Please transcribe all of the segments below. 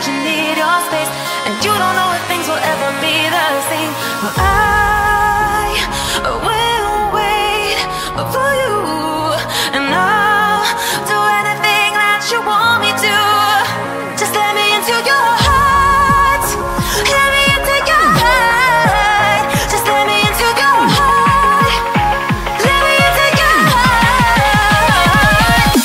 you need your space, and you don't know if things will ever be the same. Well, I will wait for you, and I'll do anything that you want me to. Just let me into your heart. Let me into your heart. Just let me into your heart. Let me into your heart.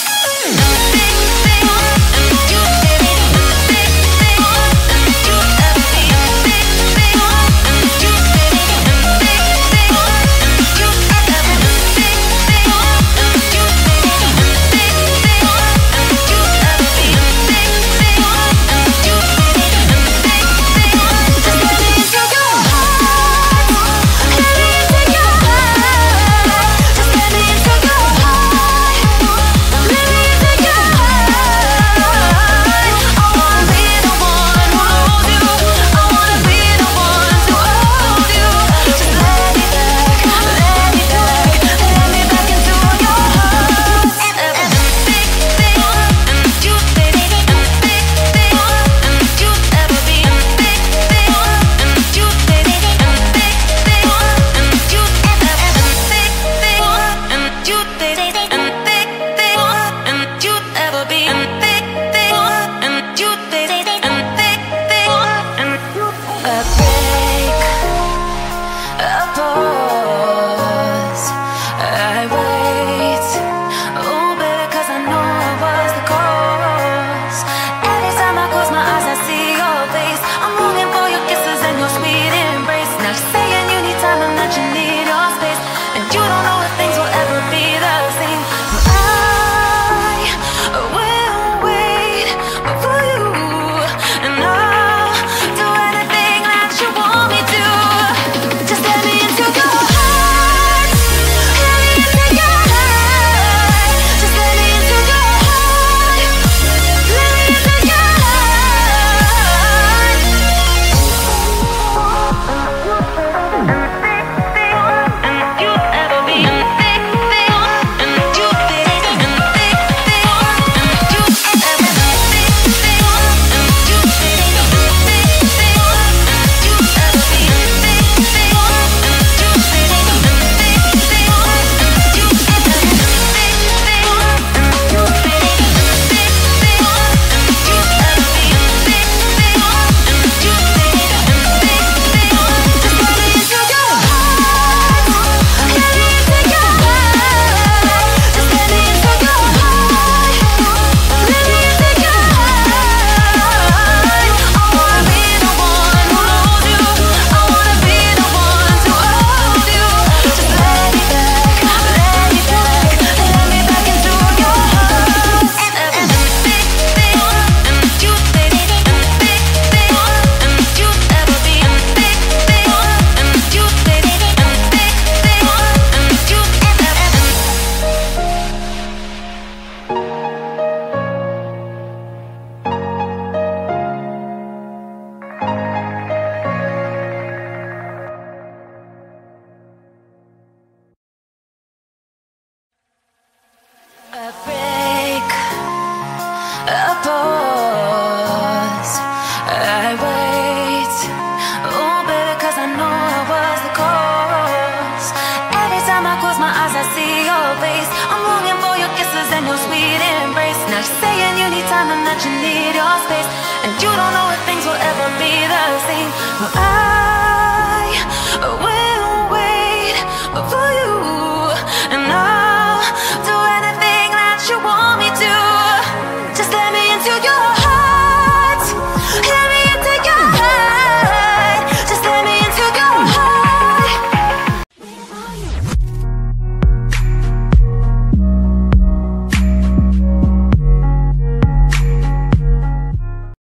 That you need your space, and you don't know if things will ever be the same. Well,